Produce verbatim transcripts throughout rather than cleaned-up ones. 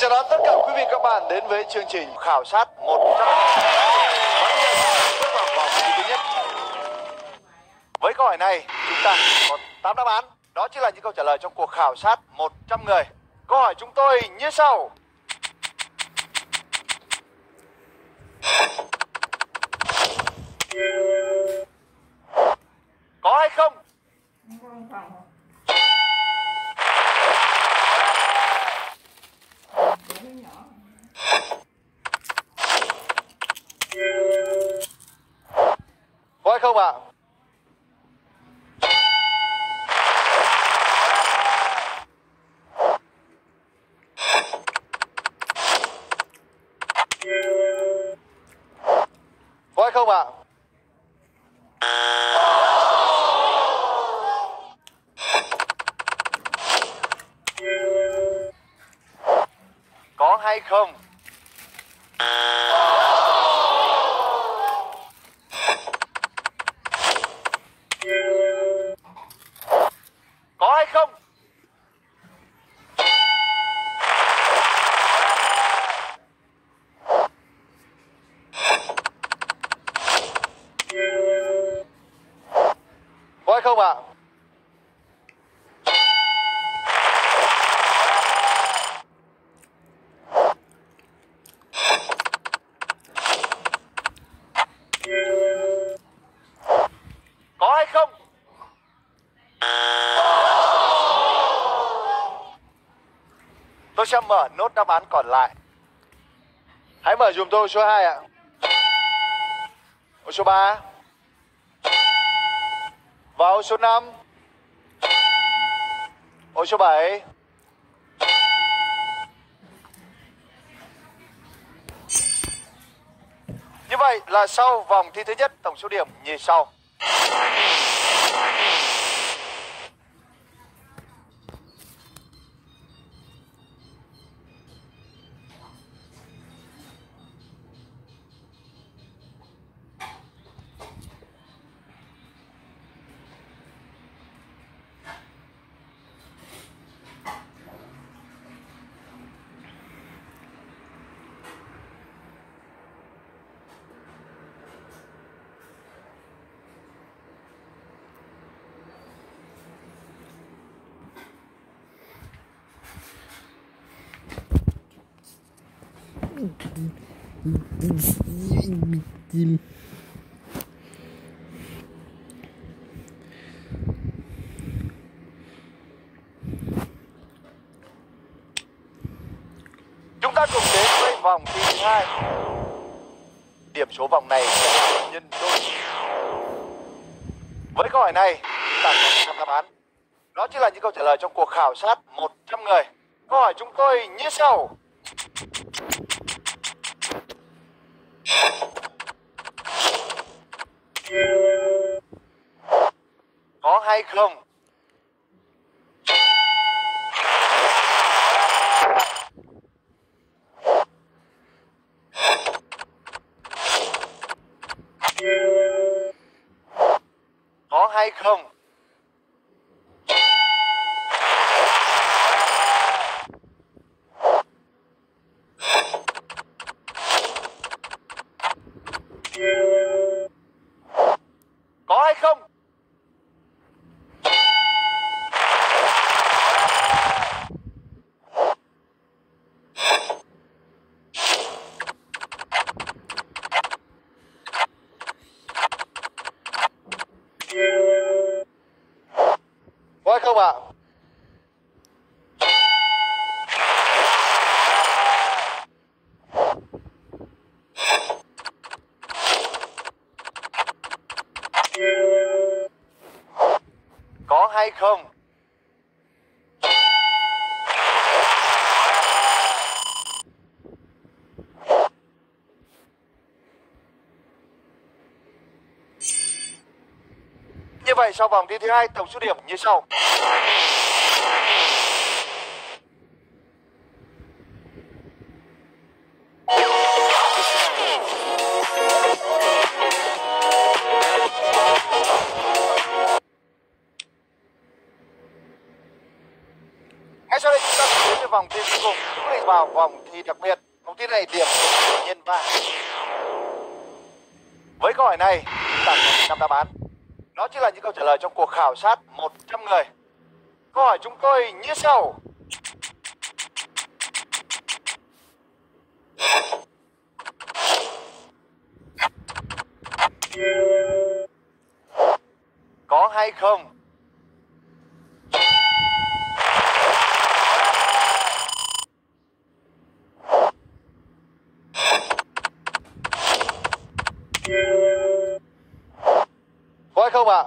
chào đón tất cả quý vị các bạn đến với chương trình khảo sát một trăm. Và bây giờ bước vào vòng thi thứ nhất. Với câu hỏi này, chúng ta có tám đáp án. Đó chính là những câu trả lời trong cuộc khảo sát một trăm người. Câu hỏi chúng tôi như sau. Có hay không? Có hay không ạ? Có hay không ạ? Có hay không? Có hay không? Có hay không ạ? Có hay không? Tôi sẽ mở nốt đáp án còn lại. Hãy mở dùm tôi số hai ạ. Ô số ba. Và ô số năm. Ô số bảy. Như vậy là sau vòng thi thứ nhất, tổng số điểm như sau. Chúng ta cùng đến với vòng thi thứ hai. Điểm số vòng này sẽ nhân đôi. Với câu hỏi này, chúng ta có một trăm đáp án. Đó chính là những câu trả lời trong cuộc khảo sát một trăm người. Câu hỏi chúng tôi như sau. Có hay không? Có hay không? Có hay không? Có hay không ạ? Có hay không? Như vậy sau vòng thi thứ hai, tổng số điểm như sau. Ngay sau đây chúng ta cùng đến với vòng thi cuối cùng, quyết định vào vòng thi đặc biệt. Vòng thi này điểm nhân ba. Với câu hỏi này, chúng ta có năm đáp án. Đó chính là những câu trả lời trong cuộc khảo sát một trăm người. Câu hỏi chúng tôi như sau. Có hay không? Có hay không ạ?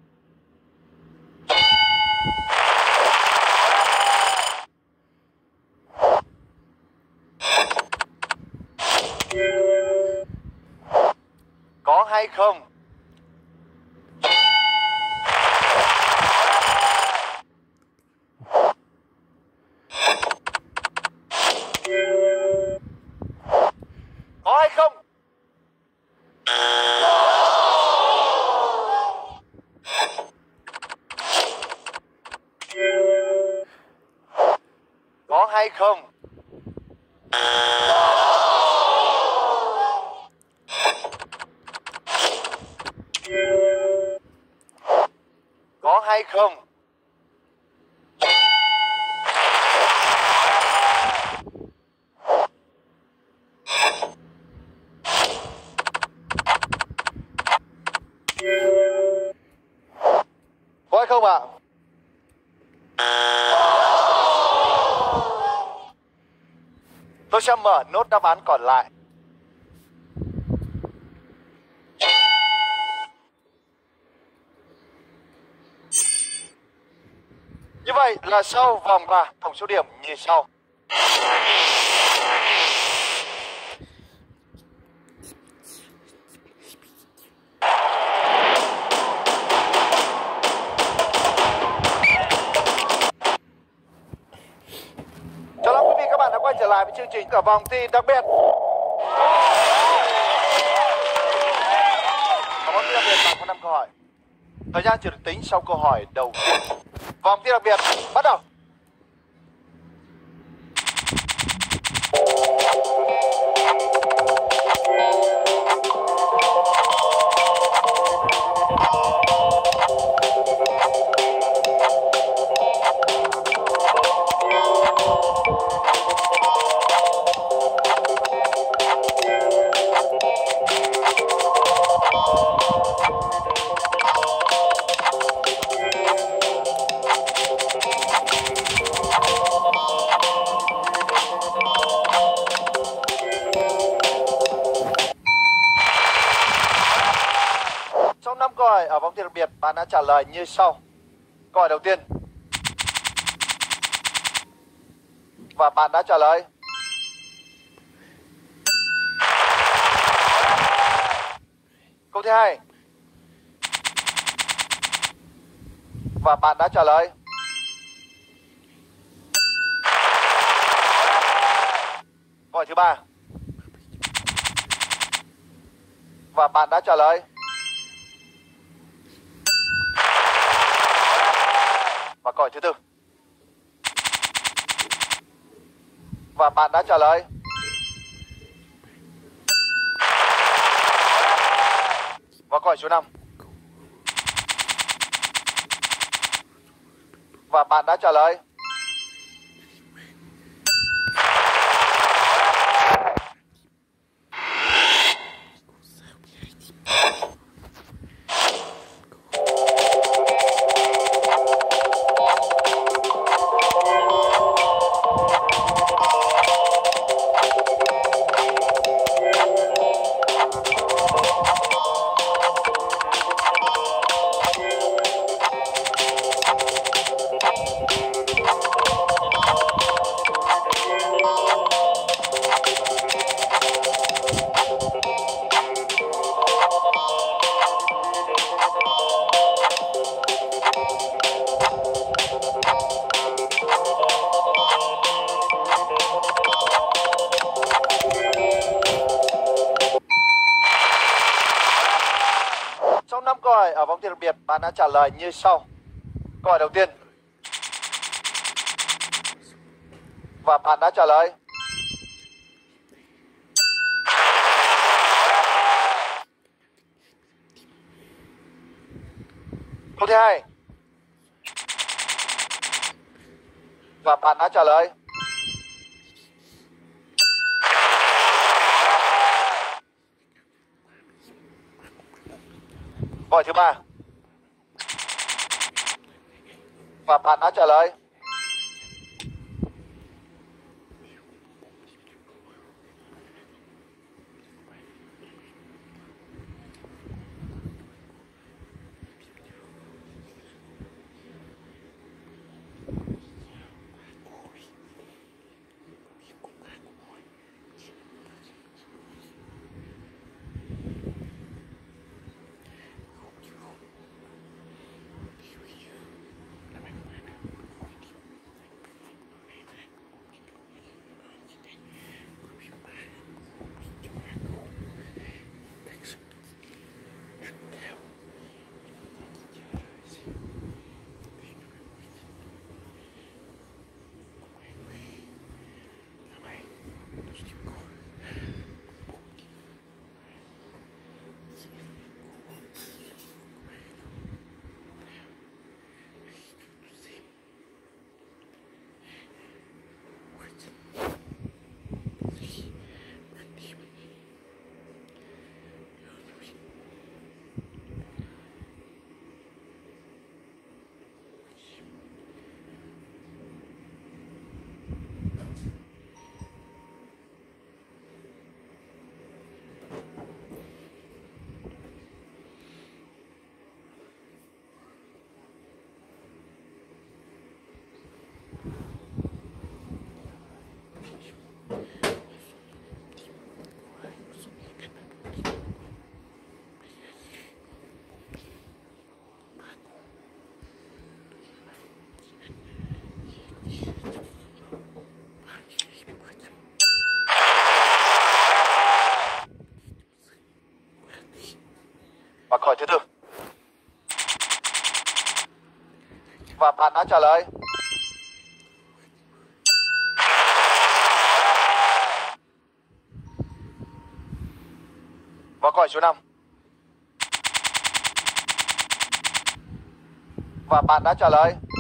Có hay không? Có hay không? Có hay không? Có hay không? Có hay không ạ? Tôi sẽ mở nốt đáp án còn lại. Như vậy là sau vòng ba, tổng số điểm như sau. Chào mừng quý vị các bạn đã quay trở lại với chương trình ở vòng thi đặc biệt. Ở vòng thi đặc biệt bạn có năm câu hỏi. Thời gian chưa được tính sau câu hỏi đầu tiên. Vòng thi đặc biệt bắt đầu. Trong năm câu hỏi ở vòng thi đặc biệt, bạn đã trả lời như sau. Câu hỏi đầu tiên. Và bạn đã trả lời. Câu thứ hai. Và bạn đã trả lời. Câu hỏi thứ ba. Và bạn đã trả lời. Và câu hỏi thứ tư. Và bạn đã trả lời. Và câu hỏi số năm. Và bạn đã trả lời. Trong năm câu hỏi ở vòng thi đặc biệt, bạn đã trả lời như sau. Câu hỏi đầu tiên. Và bạn đã trả lời. Câu thứ hai. Và bạn đã trả lời. Câu hỏi thứ ba. Và bạn đã trả lời. Và câu hỏi thứ tư. Và bạn đã trả lời. Và câu hỏi số năm. Và bạn đã trả lời.